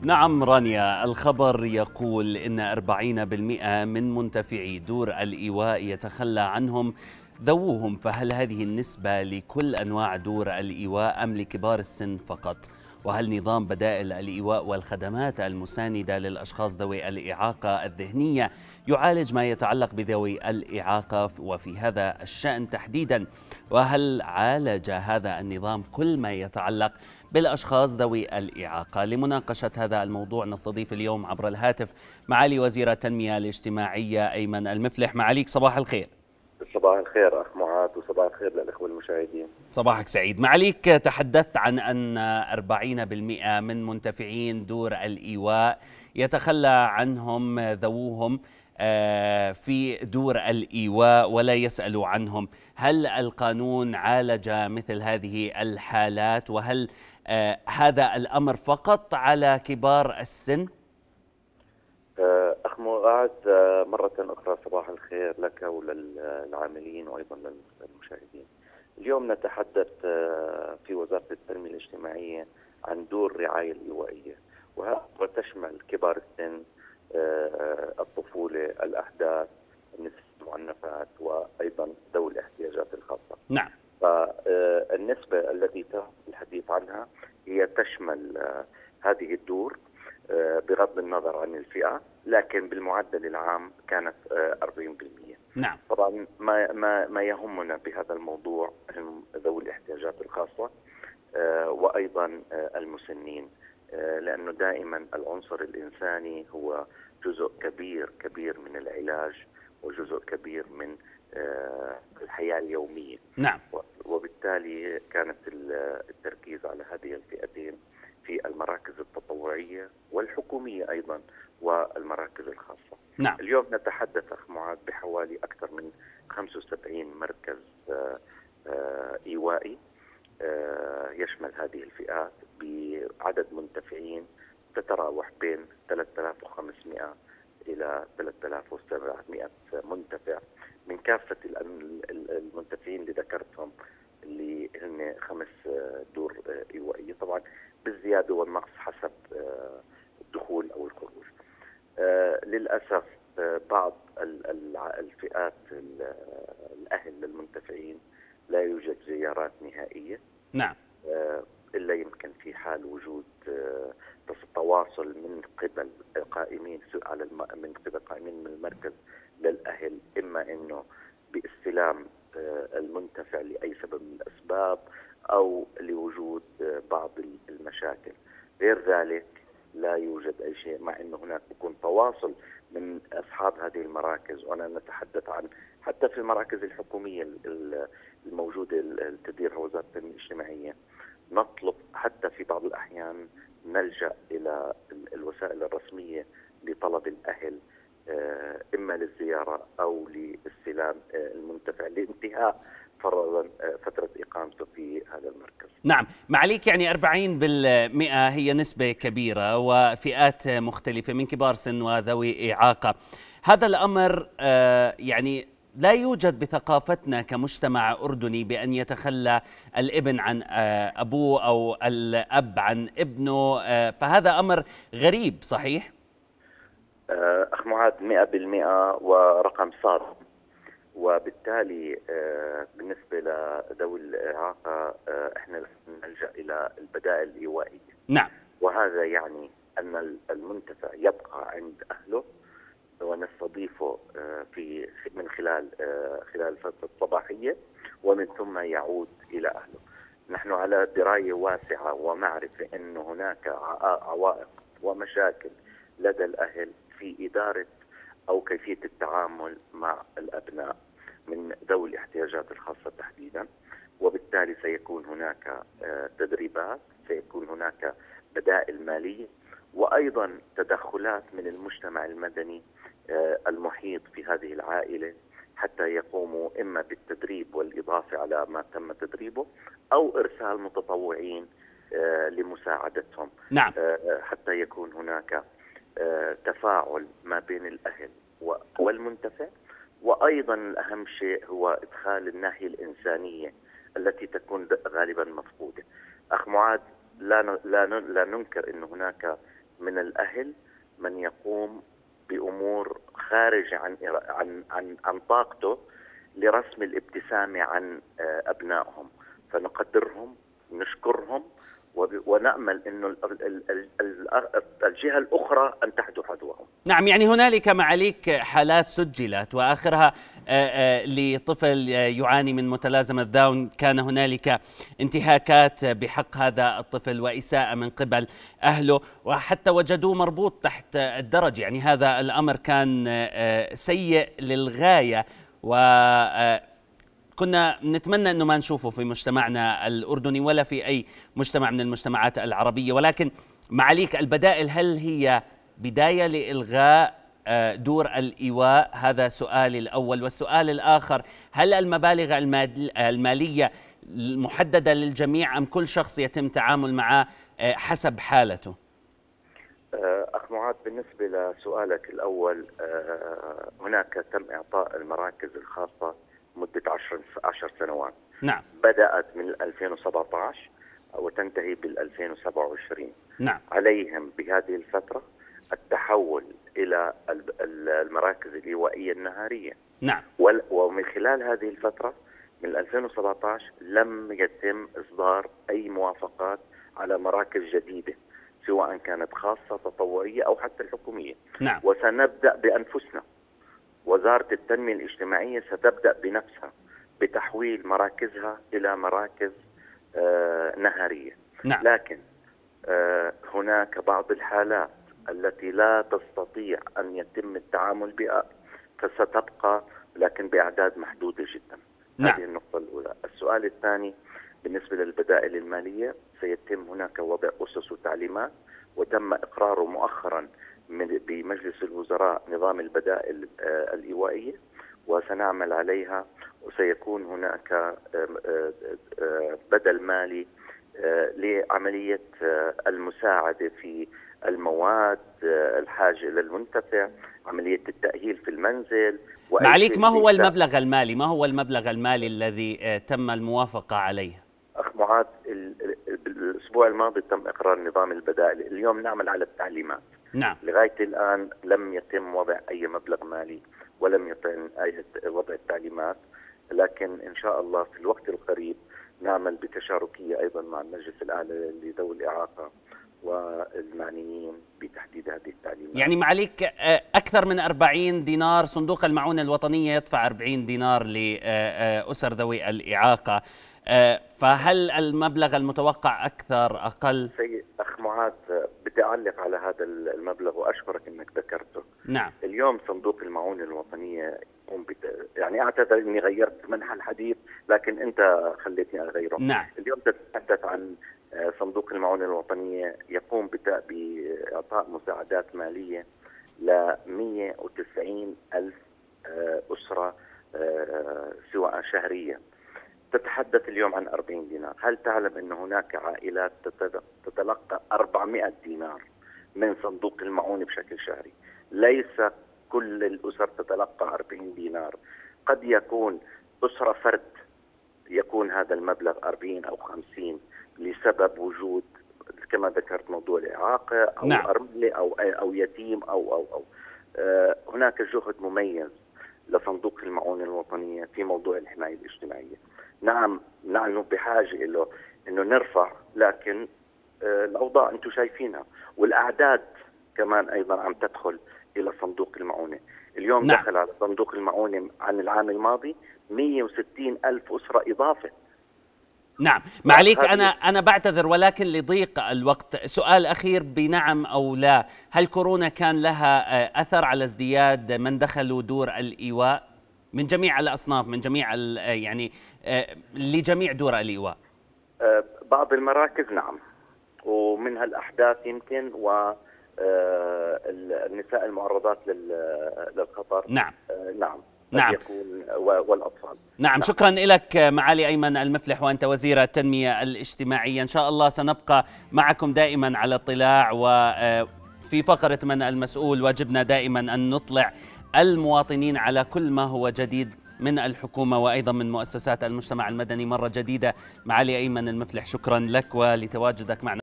نعم رانيا، الخبر يقول إن 40% من منتفعي دور الإيواء يتخلى عنهم ذووهم، فهل هذه النسبة لكل أنواع دور الإيواء أم لكبار السن فقط؟ وهل نظام بدائل الإيواء والخدمات المساندة للأشخاص ذوي الإعاقة الذهنية يعالج ما يتعلق بذوي الإعاقة وفي هذا الشأن تحديدا؟ وهل عالج هذا النظام كل ما يتعلق بالأشخاص ذوي الإعاقة؟ لمناقشة هذا الموضوع نستضيف اليوم عبر الهاتف معالي وزير التنمية الاجتماعية أيمن المفلح. معاليك صباح الخير. صباح الخير أخ معاذ، وصباح الخير للإخوة المشاهدين. صباحك سعيد. معاليك تحدثت عن أن 40% من منتفعين دور الإيواء يتخلى عنهم ذووهم في دور الإيواء ولا يسألوا عنهم. هل القانون عالج مثل هذه الحالات؟ وهل هذا الأمر فقط على كبار السن؟ أخ معاذ، مرة أخرى صباح الخير لك وللعاملين وأيضا للمشاهدين. اليوم نتحدث في وزارة التنمية الاجتماعية عن دور الرعاية الإيوائية، وهذا تشمل كبار السن، الطفولة، الأحداث، النساء المعنفات، وأيضا ذوي الاحتياجات الخاصة. نعم. فالنسبة التي تم الحديث عنها هي تشمل هذه الدور بغض النظر عن الفئة، لكن بالمعدل العام كانت 40%. نعم. طبعا ما يهمنا بهذا الموضوع هم ذوي الاحتياجات الخاصة وأيضا المسنين، لأنه دائما العنصر الإنساني هو جزء كبير من العلاج وجزء كبير من الحياة اليومية. نعم. وبالتالي كانت التركيز على هذه الفئتين في المراكز التطوعية والحكومية أيضا والمراكز الخاصة. نعم. اليوم نتحدث أخ معاذ بحوالي أكثر من 75 مركز إيوائي يشمل هذه الفئات بعدد منتفعين تتراوح بين 3500 إلى 3700 منتفع من كافة المنتفعين اللي ذكرتهم، اللي هن 5 دور إيوائية، طبعا بالزيادة والنقص حسب الدخول أو الخروج. للأسف بعض الفئات الأهل للمنتفعين لا يوجد زيارات نهائية. نعم. إلا يمكن في حال وجود تواصل من قبل قائمين من المركز للأهل، إما إنه باستلام المنتفع لأي سبب من الأسباب أو لوجود بعض المشاكل. غير ذلك لا يوجد أي شيء، مع أنه هناك يكون تواصل من أصحاب هذه المراكز. وأنا نتحدث عن حتى في المراكز الحكومية الموجودة اللي تديرها وزارة التنمية الاجتماعية، نطلب حتى في بعض الأحيان نلجأ إلى الوسائل الرسمية لطلب الأهل إما للزيارة أو لاستلام المنتفع لانتهاء فترة إقامته في هذا المركز. نعم. معليك، يعني 40% هي نسبة كبيرة وفئات مختلفة من كبار سن وذوي إعاقة. هذا الأمر يعني لا يوجد بثقافتنا كمجتمع أردني بأن يتخلى الابن عن أبوه أو الأب عن ابنه، فهذا أمر غريب صحيح؟ أخ معاذ 100% ورقم صادق. وبالتالي بالنسبة لذوي الإعاقة احنا نلجأ إلى البدائل الإيوائية. نعم. وهذا يعني أن المنتفع يبقى عند أهله ونستضيفه من خلال الفترة الصباحية، ومن ثم يعود إلى أهله. نحن على دراية واسعة ومعرفة أن هناك عوائق ومشاكل لدى الأهل في إدارة أو كيفية التعامل مع الأبناء من ذوي الاحتياجات الخاصة تحديدا. وبالتالي سيكون هناك تدريبات، سيكون هناك بدائل مالية، وأيضا تدخلات من المجتمع المدني المحيط في هذه العائلة حتى يقوموا إما بالتدريب والإضافة على ما تم تدريبه أو إرسال متطوعين لمساعدتهم. نعم. حتى يكون هناك تفاعل ما بين الأهل والمنتفع. وأيضا الأهم شيء هو إدخال الناحية الإنسانية التي تكون غالبا مفقودة. أخ معاذ، لا ننكر أن هناك من الأهل من يقوم بأمور خارج عن طاقته لرسم الابتسامة عن أبنائهم، فنقدرهم نشكرهم ونأمل أنه الجهة الأخرى أن تحدو حذوهم. نعم، يعني هنالك معاليك حالات سجلت وآخرها لطفل يعاني من متلازمة داون، كان هنالك انتهاكات بحق هذا الطفل وإساءة من قبل أهله، وحتى وجدوه مربوط تحت الدرج. يعني هذا الأمر كان سيء للغاية، كنا نتمنى أنه ما نشوفه في مجتمعنا الأردني ولا في أي مجتمع من المجتمعات العربية. ولكن معاليك، البدائل هل هي بداية لإلغاء دور الإيواء؟ هذا سؤالي الأول. والسؤال الآخر، هل المبالغ المالية محددة للجميع أم كل شخص يتم تعامل معه حسب حالته؟ أخ معاذ، بالنسبة لسؤالك الأول، هناك تم إعطاء المراكز الخاصة مدة 10 سنوات. نعم. بدأت من 2017 وتنتهي بال2027. نعم. عليهم بهذه الفترة التحول إلى المراكز الإيوائية النهارية. نعم. ومن خلال هذه الفترة من 2017 لم يتم إصدار أي موافقات على مراكز جديدة، سواء كانت خاصة تطوعية أو حتى الحكومية. نعم. وسنبدأ بأنفسنا. وزارة التنمية الاجتماعية ستبدأ بنفسها بتحويل مراكزها إلى مراكز نهارية. نعم. لكن هناك بعض الحالات التي لا تستطيع أن يتم التعامل بها فستبقى، لكن بأعداد محدودة جدا. نعم. هذه النقطة الأولى. السؤال الثاني بالنسبة للبدائل المالية، سيتم هناك وضع أسس وتعليمات، وتم إقراره مؤخرا بمجلس الوزراء نظام البدائل الإيوائية، وسنعمل عليها، وسيكون هناك بدل مالي لعملية المساعدة في المواد الحاجة للمنتفع، عملية التأهيل في المنزل. معاليك، ما هو المبلغ المالي؟ ما هو المبلغ المالي الذي تم الموافقة عليه؟ أخ معاذ، الأسبوع الماضي تم إقرار نظام البدائل، اليوم نعمل على التعليمات. نعم. لغاية الآن لم يتم وضع أي مبلغ مالي ولم يتم وضع التعليمات، لكن إن شاء الله في الوقت القريب نعمل بتشاركية أيضا مع المجلس الأعلى لذوي الإعاقة والمعنيين بتحديد هذه التعليمات. يعني معاليك، أكثر من 40 دينار، صندوق المعونة الوطنية يدفع 40 دينار لأسر ذوي الإعاقة، فهل المبلغ المتوقع أكثر أقل؟ أخ معاذ، بدي أعلق على هذا المبلغ وأشكرك أنك ذكرته. نعم. اليوم صندوق المعونة الوطنية يعني أعتذر أني غيرت منحى الحديث، لكن أنت خليتني أغيره. نعم. اليوم تتحدث عن صندوق المعونة الوطنية يقوم بإعطاء مساعدات مالية ل 190 ألف أسرة سواء شهريا. تتحدث اليوم عن 40 دينار. هل تعلم أن هناك عائلات تتلقى 400 دينار من صندوق المعونة بشكل شهري؟ ليس كل الأسر تتلقى 40 دينار. قد يكون أسرة فرد يكون هذا المبلغ 40 أو 50 لسبب وجود كما ذكرت موضوع الإعاقة أو نعم. أرملة أو يتيم أو هناك جهد مميز لصندوق المعونة الوطنية في موضوع الحماية الاجتماعية. نعم، نحن بحاجة له إنه نرفع، لكن الأوضاع أنتم شايفينها، والأعداد كمان أيضا عم تدخل إلى صندوق المعونة. اليوم نعم. دخل على صندوق المعونة عن العام الماضي 160 ألف أسرة إضافة. نعم. معاليك، أنا بعتذر ولكن لضيق الوقت سؤال أخير بنعم أو لا، هل كورونا كان لها أثر على ازدياد من دخلوا دور الإيواء من جميع الأصناف، من جميع يعني لجميع دور الإيواء؟ بعض المراكز نعم، ومنها الأحداث يمكن والنساء المعرضات للخطر. نعم. نعم. نعم. يكون والأطفال. نعم. شكرا لك معالي أيمن المفلح، وأنت وزير التنمية الاجتماعية. إن شاء الله سنبقى معكم دائما على اطلاع، وفي فقرة من المسؤول واجبنا دائما أن نطلع المواطنين على كل ما هو جديد من الحكومة وأيضا من مؤسسات المجتمع المدني. مرة جديدة معالي أيمن المفلح، شكرا لك ولتواجدك معنا.